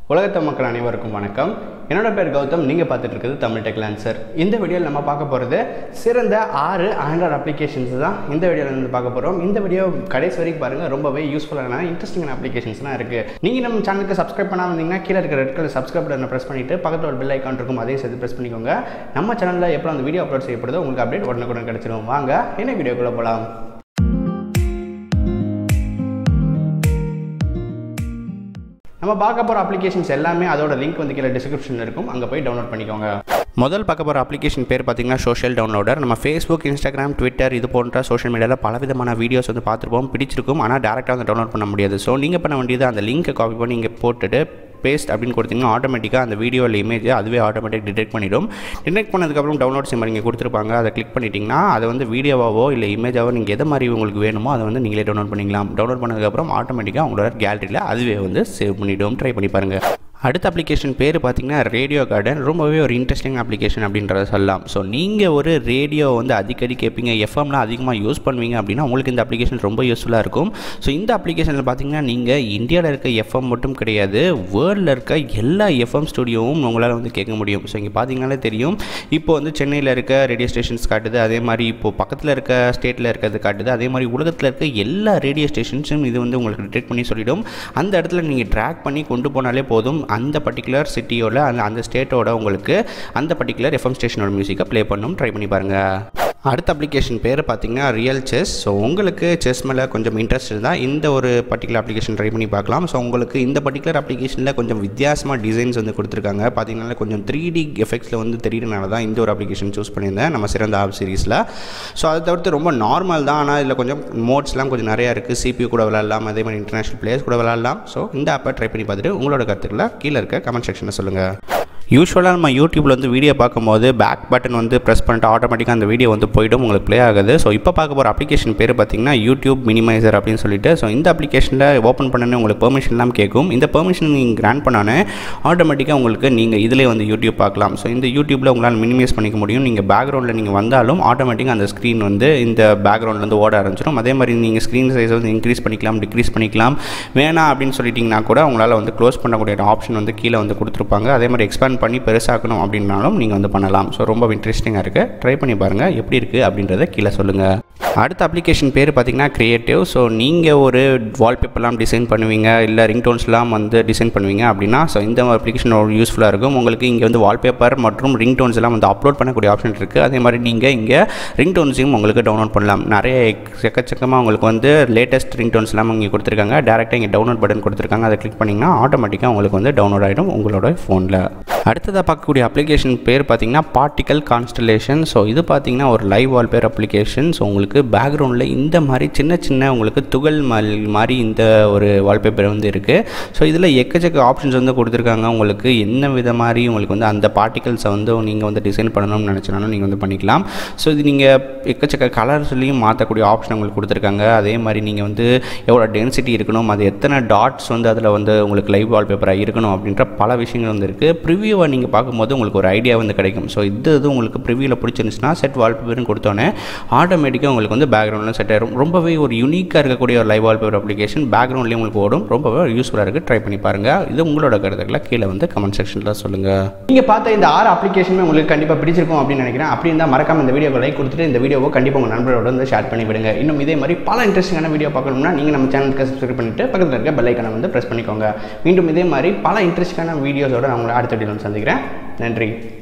உலகத்த மக்கள் அனைவருக்கும் வணக்கம். என்னோட பேர் கௌதம். நீங்கள் பார்த்துட்டு இருக்கிறது தமிழ் டெக் லான்சர். இந்த வீடியோவில் நம்ம பார்க்க போகிறது சிறந்த 6 ஆண்ட்ராய்டு அப்ளிகேஷன்ஸ் தான் இந்த வீடியோவில் வந்து பார்க்க போகிறோம். இந்த வீடியோ கடைசி வரைக்கும் பாருங்கள். ரொம்பவே யூஸ்ஃபுல்லான இன்ட்ரெஸ்டிங்கான அப்ளிகேஷன்ஸ்லாம் இருக்குது. நீங்கள் நம்ம சேனலுக்கு சப்ஸ்கிரைப் பண்ணாமல் இருந்தீங்கன்னா கீழே இருக்கிற ரெட் கலர் சப்ஸ்கிரைப் பட்டனை ப்ரெஸ் பண்ணிவிட்டு பக்கத்தில் ஒரு பெல் ஐக்கான் இருக்கும், அதையும் சேர்த்து ப்ரெஸ் பண்ணிக்கோங்க. நம்ம சேனலில் எப்போ அந்த வீடியோ அப்லோட் செய்யப்படுதோ உங்களுக்கு அப்டேட் உடனுக்குடன் கிடச்சிடும். வாங்க என்ன வீடியோக்குள்ளே போகலாம். நம்ம பார்க்க போகிற அப்ளிகேஷன்ஸ் எல்லாமே அதோட லிங்க் வந்து கீழே டிஸ்கிரிப்ஷனில் இருக்கும், அங்கே போய் டவுன்லோட் பண்ணிக்கோங்க. முதல் பார்க்க போகிற அப்ளிகேஷன் பேர் பார்த்தீங்கன்னா சோஷியல் டவுன்லோடர். நம்ம ஃபேஸ்புக், இன்ஸ்டாகிராம், ட்விட்டர் இது போன்ற சோஷியல் மீடியாவில் பலவிதமான வீடியோஸ் வந்து பார்த்துருப்போம், பிடிச்சிருக்கும். ஆனால் டேரெக்டாக வந்து டவுன்லோட் பண்ண முடியாது. ஸோ நீங்கள் பண்ண வேண்டியது அந்த லிங்க்கை காப்பி பண்ணி இங்கே போட்டுட்டு பேஸ்ட் அப்படின்னு கொடுத்தீங்கன்னா ஆட்டோமேட்டிக்காக அந்த வீடியோ இல்லை இமேஜை அதுவே ஆட்டோமேட்டிக் டிடெக்ட் பண்ணிடும். டிடெக்ட் பண்ணதுக்கப்புறம் டவுன்லோட் சிம்மர் நீங்கள் கொடுத்துருப்பாங்க, அதை கிளிக் பண்ணிட்டீங்கன்னா அதை வந்து வீடியோவாவோ இல்லை இமேஜாவோ நீங்கள் எதை மாதிரி உங்களுக்கு வேணுமோ அதை வந்து நீங்களே டவுன்லோட் பண்ணிக்கலாம். டவுன்லோட் பண்ணதுக்கப்புறம் ஆட்டோமேட்டிக்காக உங்களோட கேலரியில் அதுவே வந்து சேவ் பண்ணிவிடும். ட்ரை பண்ணி பாருங்கள். அடுத்த அப்ளிகேஷன் பேர் பார்த்தீங்கன்னா ரேடியோ கார்டன். ரொம்பவே ஒரு இன்ட்ரெஸ்டிங் அப்ளிகேஷன் அப்படின்றத சொல்லலாம். ஸோ நீங்கள் ஒரு ரேடியோ வந்து அடிக்கடி கேட்பீங்க, எஃப்எம்லாம் அதிகமாக யூஸ் பண்ணுவீங்க அப்படின்னா உங்களுக்கு இந்த அப்ளிகேஷன் ரொம்ப யூஸ்ஃபுல்லாக இருக்கும். ஸோ இந்த அப்ளிகேஷனில் பார்த்தீங்கன்னா நீங்கள் இந்தியாவில் இருக்க எஃப்எம் மட்டும் கிடையாது, வேர்ல்டில் இருக்க எல்லா எஃப்எம் ஸ்டுடியோவும் உங்களால் வந்து கேட்க முடியும். ஸோ இங்கே பார்த்தீங்கன்னாலே தெரியும், இப்போ வந்து சென்னையில் இருக்க ரேடியோ ஸ்டேஷன்ஸ் காட்டுது, அதே மாதிரி இப்போது பக்கத்தில் இருக்க ஸ்டேட்டில் இருக்கிறது காட்டுது, அதே மாதிரி உலகத்தில் இருக்க எல்லா ரேடியோ ஸ்டேஷன்ஸும் இது வந்து உங்களுக்கு டிடெக்ட் பண்ணி சொல்லிவிடும். அந்த இடத்துல நீங்கள் ட்ராக் பண்ணி கொண்டு போனாலே போதும், அந்த பர்டிகுலர் சிட்டியோட அந்த ஸ்டேட்டோட உங்களுக்கு அந்த பர்டிகுலர் எஃப்எம் ஸ்டேஷனோட மியூசிக்கை ப்ளே பண்ணணும். ட்ரை பண்ணி பாருங்கள். அடுத்த அப்ளிகேஷன் பேர் பார்த்தீங்கன்னா ரியல் செஸ். ஸோ உங்களுக்கு செஸ் மேலே கொஞ்சம் இன்ட்ரெஸ்ட் இருந்தால் இந்த ஒரு பர்டிகுலர் அப்ளிகேஷன் ட்ரை பண்ணி பார்க்கலாம். ஸோ உங்களுக்கு இந்த பர்டிகுலர் அப்ளிகேஷனில் கொஞ்சம் வித்தியாசமாக டிசைன்ஸ் வந்து கொடுத்துருக்காங்க. பார்த்தீங்கன்னா கொஞ்சம் 3D எஃபெக்ட்ஸில் வந்து தெரியறனால தான் இந்த ஒரு அப்ளிகேஷன் சூஸ் பண்ணியிருந்தேன் நம்ம சிறந்த ஆப் சீரிஸில். ஸோ அதை தவிர்த்து ரொம்ப நார்மல் தான், ஆனால் இதில் கொஞ்சம் மோட்ஸ்லாம் கொஞ்சம் நிறையா இருக்குது. CPU கூட விளாட்லாம், அதே மாதிரி இன்டர்நேஷனல் பிளேயர்ஸ் கூட விளாட்லாம். ஸோ இந்த ஆப்பை ட்ரை பண்ணி பார்த்துட்டு உங்களோட கருத்துக்களை கீழே இருக்க கமெண்ட் செக்ஷனில் சொல்லுங்கள். யூஸ்வலாக நம்ம யூடியூப்பில் வந்து வீடியோ பார்க்கும்போது பேக் பட்டன் வந்து ப்ரெஸ் பண்ணிட்டு ஆட்டோமேட்டிக்காக அந்த வீடியோ வந்து போய்டும், உங்களுக்கு ப்ளே ஆகுது. ஸோ இப்போ பார்க்க போகிற அப்ளிகேஷன் பேர் பார்த்தீங்கன்னா யூடியூப் மினிமைசர் அப்படின்னு சொல்லிட்டு. ஸோ இந்த அப்ளிகேஷனில் ஓப்பன் பண்ணனே உங்களுக்கு பெர்மிஷன்லாம் கேட்கும். இந்த பெர்மிஷன் நீங்கள் கிராண்ட் பண்ணானே ஆட்டோமேட்டிக்காக உங்களுக்கு நீங்கள் இதிலே வந்து யூடியூப் பார்க்கலாம். ஸோ இந்த யூடியூப்பில் உங்களால் மினிமைஸ் பண்ணிக்க முடியும். நீங்கள் பேக்ரவுண்டில் நீங்கள் வந்தாலும் ஆட்டோமேட்டிக்காக அந்த ஸ்க்ரீன் வந்து இந்த பேக்ரவுண்டில் வந்து ஓட ஆரம்பிச்சிடும். அதே மாதிரி நீங்கள் ஸ்க்ரீன் சைஸை வந்து இன்க்ரீஸ் பண்ணிக்கலாம், டிக்ரீஸ் பண்ணிக்கலாம். வேணாம் அப்படின்னு சொல்லிட்டிங்கன்னா கூட உங்களால் வந்து க்ளோஸ் பண்ணக்கூடிய ஆப்ஷன் வந்து கீழே வந்து கொடுத்துருப்பாங்க. அதே மாதிரி எக்ஸ்பேண்ட் பண்ணி பெருசாக்கணும் அப்படின்னாலும் நீங்கள் வந்து பண்ணலாம். ஸோ ரொம்ப இன்ட்ரெஸ்டிங்காக இருக்குது. ட்ரை பண்ணி பாருங்கள் எப்படி இருக்குது அப்படின்றத கீழே சொல்லுங்கள். அடுத்த அப்ளிகேஷன் பேர் பார்த்தீங்கன்னா கிரியேட்டிவ். ஸோ நீங்கள் ஒரு வால்பேப்பர்லாம் டிசைன் பண்ணுவீங்க, இல்லை ரிங்டோன்ஸ்லாம் வந்து டிசைன் பண்ணுவீங்க அப்படின்னா ஸோ இந்த அப்ளிகேஷன் ஒரு யூஸ்ஃபுல்லாக இருக்கும். உங்களுக்கு இங்கே வந்து வால்பேப்பர் மற்றும் ரிங்டோன்ஸ் எல்லாம் வந்து அப்லோட் பண்ணக்கூடிய ஆப்ஷன் இருக்குது. அதே மாதிரி நீங்கள் இங்கே ரிங்டோன்ஸையும் உங்களுக்கு டவுன்லோட் பண்ணலாம். நிறைய எக்கச்சக்கமாக உங்களுக்கு வந்து லேட்டஸ்ட் ரிங்டோன்ஸ்லாம் இங்கே கொடுத்துருக்காங்க. டேரெக்டாக இங்கே டவுன்லோட் பட்டன் கொடுத்துருக்காங்க, அதை கிளிக் பண்ணிங்கன்னா ஆட்டோமேட்டிக்காக உங்களுக்கு வந்து டவுன்லோட் ஆகிடும் உங்களோட ஃபோனில். அடுத்ததாக பார்க்கக்கூடிய அப்ளிகேஷன் பேர் பார்த்தீங்கன்னா பார்ட்டிக்கல் கான்ஸ்டலேஷன். ஸோ இது பார்த்தீங்கன்னா ஒரு லைவ் வால்பேப்பர் அப்ளிகேஷன். ஸோ உங்களுக்கு பேக்ரவுண்டில் இந்த மாதிரி சின்ன சின்ன உங்களுக்கு துகள் மாதிரி இந்த ஒரு வால்பேப்பர் வந்து இருக்குது. ஸோ இதில் எக்கச்சக்க ஆப்ஷன்ஸ் வந்து கொடுத்துருக்காங்க. உங்களுக்கு என்ன வித மாதிரி உங்களுக்கு வந்து அந்த பார்ட்டிகல்ஸை வந்து நீங்கள் வந்து டிசைன் பண்ணணும்னு நினச்சினாலும் நீங்கள் வந்து பண்ணிக்கலாம். ஸோ இது நீங்கள் எக்கச்சக்க கலர்ஸ்லையும் மாற்றக்கூடிய ஆப்ஷன் உங்களுக்கு கொடுத்துருக்காங்க. அதே மாதிரி நீங்கள் வந்து எவ்வளோ டென்சிட்டி இருக்கணும், அது எத்தனை டாட்ஸ் வந்து அதில் வந்து உங்களுக்கு லைவ் வால்பேப்பராக இருக்கணும் அப்படின்ற பல விஷயங்கள் வந்து இருக்குது. ப்ரிவியூவை நீங்கள் பார்க்கும்போது உங்களுக்கு ஒரு ஐடியா வந்து கிடைக்கும். ஸோ இது உங்களுக்கு ப்ரிவியூவில் பிடிச்சிருந்துச்சுன்னா செட் வால்பேப்பர்னு கொடுத்தோன்னே ஆட்டோமேட்டிக்காக உங்களுக்கு வந்து பேக்ரவுண்டில் செட் ஆயிடும். ரொம்பவே ஒரு யூனிக்காக இருக்கக்கூடிய ஒரு லைவ் வால்பேப்பர் அப்ளிகேஷன். பேக்ரவுண்ட்லேயும் உங்களுக்கு ஓடும். ரொம்பவே யூஸ்ஃபுல்லாக இருக்குது. ட்ரை பண்ணி பாருங்கள். இது உங்களோட கருத்துக்களை கீழே வந்து கமெண்ட் செக்ஷனில் சொல்லுங்கள். நீங்கள் பார்த்த இந்த 6 அப்ளிகேஷனுமே உங்களுக்கு கண்டிப்பாக பிடிச்சிருக்கும் அப்படின்னு நினைக்கிறேன். அப்படி இருந்தால் மறக்காம இந்த வீடியோவை லைக் கொடுத்துட்டு இந்த வீடியோவை கண்டிப்பாக உங்கள் நண்பரோட வந்து ஷேர் பண்ணி விடுங்க. இன்னும் இதே மாதிரி பல இன்ட்ரெஸ்டிங்கான வீடியோ பார்க்கணும்னா நீங்கள் நம்ம சேனலுக்கு சப்ஸ்கிரைப் பண்ணிட்டு பக்கத்தில் இருக்க பெல் ஐக்கானை வந்து ப்ரெஸ் பண்ணிக்கோங்க. மீண்டும் இதே மாதிரி பல இன்ட்ரெஸ்டிங்கான வீடியோஸோட நான் உங்களை அடுத்த வீடியோவில் சந்திக்கிறேன். நன்றி.